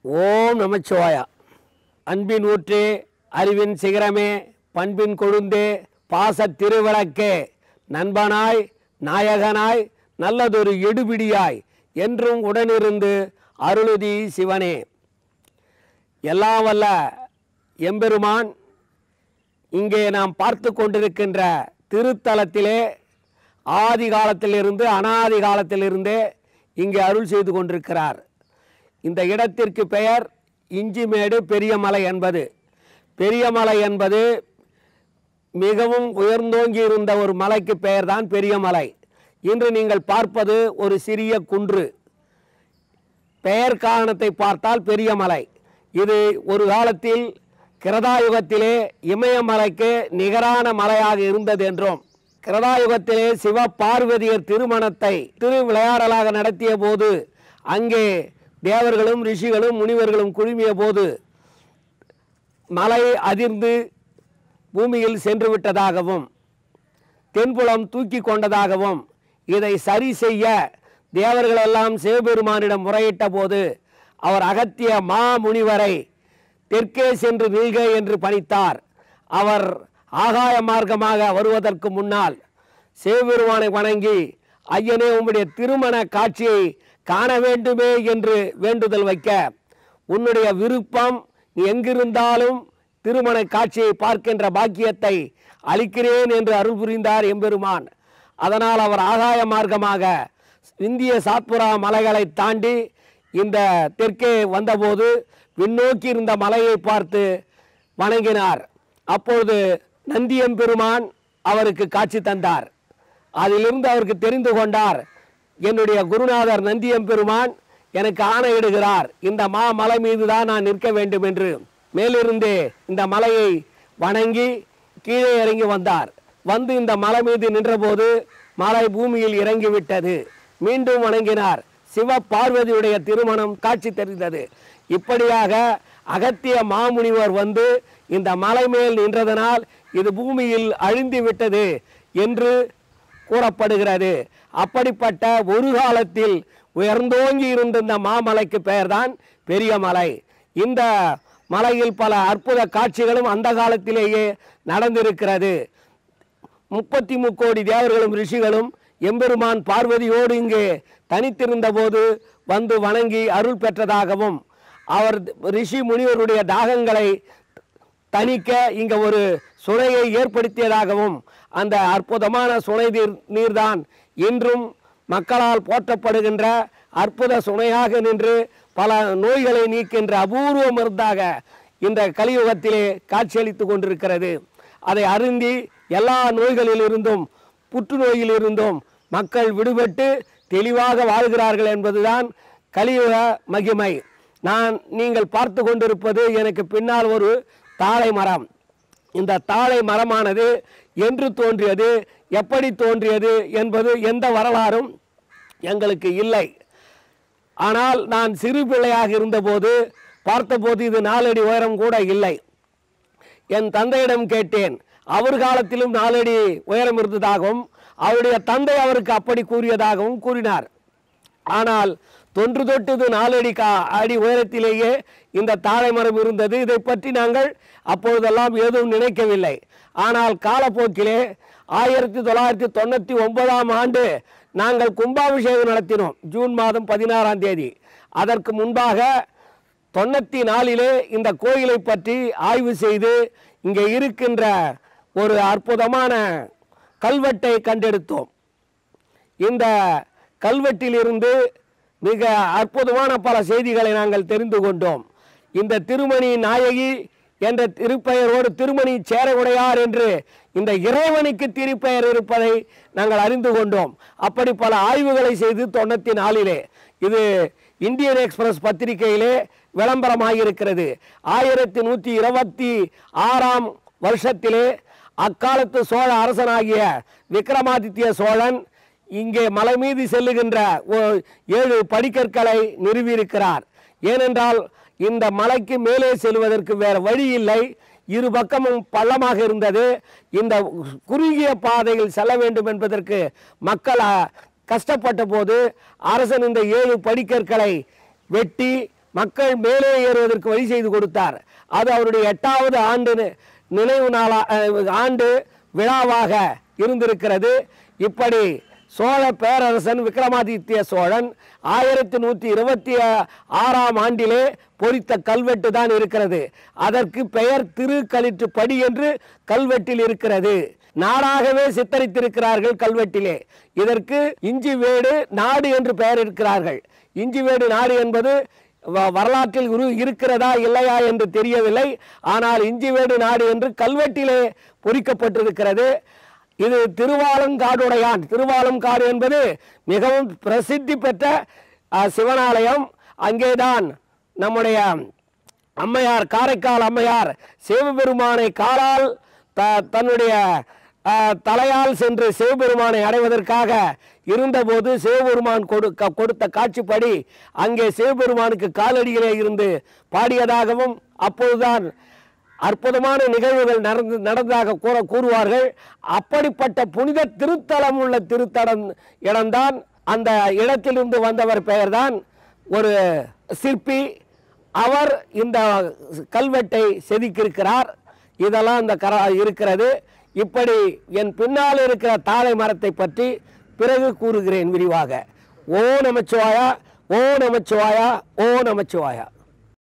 ஓம் நமச்சிவாயா. அன்பின் ஊற்றே, அறிவின் சிகரமே, பண்பின் கொழுந்தே, பாசத் திருவிளக்கே, நண்பனாய் நாயகனாய் நல்லதொரு எடுபிடியாய் என்றும் உடனிருந்து அருளுதி சிவனே. எல்லாம் வல்ல எம்பெருமான் இங்கே நாம் பார்த்து கொண்டிருக்கின்ற திருத்தலத்திலே ஆதி காலத்திலிருந்து அனாதி காலத்திலிருந்தே இங்கே அருள் செய்து கொண்டிருக்கிறார். இந்த இடத்திற்கு பெயர் இஞ்சிமேடு பெரியமலை என்பது. பெரியமலை என்பது மிகவும் உயர்ந்தோங்கி இருந்த ஒரு மலைக்கு பெயர்தான் பெரியமலை. இன்று நீங்கள் பார்ப்பது ஒரு சிறிய குன்று. பெயர் காரணத்தை பார்த்தால் பெரியமலை. இது ஒரு காலத்தில் கிரதாயுகத்திலே இமயமலைக்கு நிகரான மலையாக இருந்தது என்றும், கிரதாயுகத்திலே சிவ பார்வதியர் திருமணத்தை திருவிளையாடலாக நடத்திய போது அங்கே தேவர்களும் ரிஷிகளும் முனிவர்களும் குழுமிய போது மலை அதிர்ந்து பூமியில் சென்று விட்டதாகவும் தென்புலம் தூக்கி கொண்டதாகவும், இதை சரி செய்ய தேவர்களெல்லாம் சிவபெருமானிடம் முறையிட்ட போது அவர் அகத்திய மாமுனிவரை தெற்கே சென்று நீள்க என்று பணித்தார். அவர் ஆகாய மார்க்கமாக வருவதற்கு முன்னால் சிவபெருமானை வணங்கி, ஐயனே, உம்முடைய திருமண காட்சியை காண வேண்டுமே என்று வேண்டுதல் வைக்க, உன்னுடைய விருப்பம், நீ எங்கிருந்தாலும் திருமண காட்சியை பார்க்கின்ற பாக்கியத்தை அளிக்கிறேன் என்று அருள் புரிந்தார் எம்பெருமான். அதனால் அவர் ஆகாய மார்க்கமாக இந்திய சாத்புரா மலைகளை தாண்டி இந்த தெற்கே வந்தபோது விண்ணோக்கி இருந்த மலையை பார்த்து வணங்கினார். அப்பொழுது நந்தியம்பெருமான் அவருக்கு காட்சி தந்தார். அதிலிருந்து அவருக்கு தெரிந்து கொண்டார், என்னுடைய குருநாதர் நந்தியம்பெருமான் எனக்கு ஆணையிடுகிறார், இந்த மலை மீது தான் நான் நிற்க வேண்டும் என்று. மேலிருந்தே இந்த மலையை வணங்கி கீழே இறங்கி வந்தார். வந்து இந்த மலை மீது நின்றபோது மலை பூமியில் இறங்கிவிட்டது. மீண்டும் வணங்கினார். சிவ பார்வதியுடைய திருமணம் காட்சி தெரிந்தது. இப்படியாக அகத்திய மாமுனிவர் வந்து இந்த மலை மேல் நின்றதனால் இது பூமியில் அழிந்து விட்டது என்று கூறப்படுகிறது. அப்படிப்பட்ட ஒரு காலத்தில் உயர்ந்தோங்கி இருந்த இந்த மாமலைக்கு பெயர்தான் பெரியமலை. இந்த மலையில் பல அற்புத காட்சிகளும் அந்த காலத்திலேயே நடந்திருக்கிறது. 33 கோடி தேவர்களும் ரிஷிகளும் எம்பெருமான் பார்வதியோடு இங்கே தனித்திருந்த போது வந்து வணங்கி அருள் பெற்றதாகவும், அவர் ரிஷி முனிவருடைய தாகங்களை தணிக்க இங்கே ஒரு சுனையை ஏற்படுத்தியதாகவும், அந்த அற்புதமான சுனை நீர்தான் இன்றும் மக்களால் போற்றப்படுகின்ற அற்புத சுனையாக நின்று பல நோய்களை நீக்கின்ற அபூர்வ மருந்தாக இந்த கலியுகத்திலே காட்சியளித்து கொண்டிருக்கிறது. அதை அருந்தி எல்லா நோய்களிலிருந்தும் புற்றுநோயிலிருந்தும் மக்கள் விடுபட்டு தெளிவாக வாழ்கிறார்கள் என்பதுதான் கலியுக மகிமை. நீங்கள் பார்த்து கொண்டிருப்பது எனக்கு பின்னால் ஒரு தாழை மரம். இந்த தாழை மரமானது என்று தோன்றியது, எப்படி தோன்றியது என்பது எந்த வரலாறும் எங்களுக்கு இல்லை. ஆனால் நான் சிறு பிள்ளையாக இருந்தபோது பார்த்தபோது இது 4 அடி உயரம் கூட இல்லை. என் தந்தையிடம் கேட்டேன். அவர் காலத்திலும் 4 அடி உயரம் இருந்ததாகவும் அவருடைய தந்தை அவருக்கு அப்படி கூறியதாகவும் கூறினார். ஆனால் தொன்று தொட்டது 4 அடி உயரத்திலேயே இந்த தாழை மரம் இருந்தது. இதை பற்றி நாங்கள் அப்பொழுதெல்லாம் எதுவும் நினைக்கவில்லை. ஆனால் காலப்போக்கிலே 1999ஆம் ஆண்டு நாங்கள் கும்பாபிஷேகம் நடத்தினோம், ஜூன் மாதம் 16ஆம் தேதி. அதற்கு முன்பாக 94லே இந்த கோயிலை பற்றி ஆய்வு செய்து இங்கே இருக்கின்ற ஒரு அற்புதமான கல்வெட்டை கண்டெடுத்தோம். இந்த கல்வெட்டிலிருந்து மிக அற்புதமான பல செய்திகளை நாங்கள் தெரிந்து கொண்டோம். இந்த திருமணி நாயகி என்ற திருப்பெயரோடு திருமணி சேரவுடையார் என்று இந்த இறைவனுக்கு திருப்பெயர் இருப்பதை நாங்கள் அறிந்து கொண்டோம். அப்படி பல ஆய்வுகளை செய்து 94லே இது இந்தியன் எக்ஸ்பிரஸ் பத்திரிகையிலே விளம்பரமாகியிருக்கிறது. 1126ஆம் வருஷத்திலே அக்காலத்து சோழ அரசனாகிய விக்ரமாதித்ய சோழன் இங்கே மலை மீது செல்லுகின்ற 7 படிக்கற்களை நிறுவியிருக்கிறார். ஏனென்றால் இந்த மலைக்கு மேலே செல்வதற்கு வேறு வழி இல்லை. இரு பக்கமும் பள்ளமாக இருந்தது. இந்த குறுகிய பாதையில் செல்ல வேண்டும் என்பதற்கு மக்கள் கஷ்டப்பட்ட போது அரசன் இந்த 7 படிக்கற்களை வெட்டி மக்கள் மேலே ஏறுவதற்கு வழி செய்து கொடுத்தார். அது அவருடைய 8வது நினைவு ஆண்டு விழாவாக இருந்திருக்கிறது. இப்படி சோழ பேரரசன் விக்ரமாதித்ய சோழன் 1126ஆம் ஆண்டிலே பொறித்த கல்வெட்டு தான் இருக்கிறது. அதற்கு பெயர் திருக்களிற்றுப்படி என்று கல்வெட்டில் இருக்கிறது. நாடாகவே சித்தரித்திருக்கிறார்கள் கல்வெட்டிலே. இதற்கு இஞ்சிவேடு நாடு என்று பெயர் இருக்கிறார்கள். இஞ்சிவேடு நாடு என்பது வரலாற்றில் இருக்கிறதா இல்லையா என்று தெரியவில்லை. ஆனால் இஞ்சிவேடு நாடு என்று கல்வெட்டிலே பொறிக்கப்பட்டிருக்கிறது. இது திருவாலங்காடுடையான். திருவாலங்காடு என்பது மிகவும் பிரசித்தி பெற்ற சிவனாலயம். அங்கேதான் நம்முடைய அம்மையார், காரைக்கால் அம்மையார் சிவபெருமானை காலால் தன்னுடைய தலையால் சென்று சிவபெருமானை அடைவதற்காக இருந்தபோது சிவபெருமான் கொடுத்த காட்சிப்படி அங்கே சிவபெருமானுக்கு காலடியிலே இருந்து பாடியதாகவும் அப்போதுதான் அற்புதமான நிகழ்வுகள் நடந்ததாக கூறுவார்கள். அப்படிப்பட்ட புனித திருத்தலம் உள்ள இடம்தான். அந்த இடத்திலிருந்து வந்தவர் பெயர்தான் ஒரு சிற்பி. அவர் இந்த கல்வெட்டை செதுக்கியிருக்கிறார். இதெல்லாம் இந்த இருக்கிறது. இப்படி என் பின்னால் இருக்கிற தாழை மரத்தை பற்றி பிறகு கூறுகிறேன் விரிவாக. ஓ நமச்சிவாயா, ஓ நமச்சிவாயா, ஓ நமச்சிவாயா.